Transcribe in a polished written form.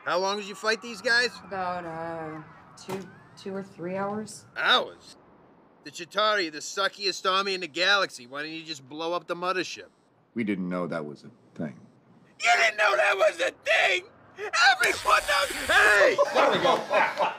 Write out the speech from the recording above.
How long did you fight these guys? About, two or 3 hours. Hours? The Chitauri, the suckiest army in the galaxy. Why didn't you just blow up the mothership? We didn't know that was a thing. You didn't know that was a thing! Everyone knows. Hey! There we go.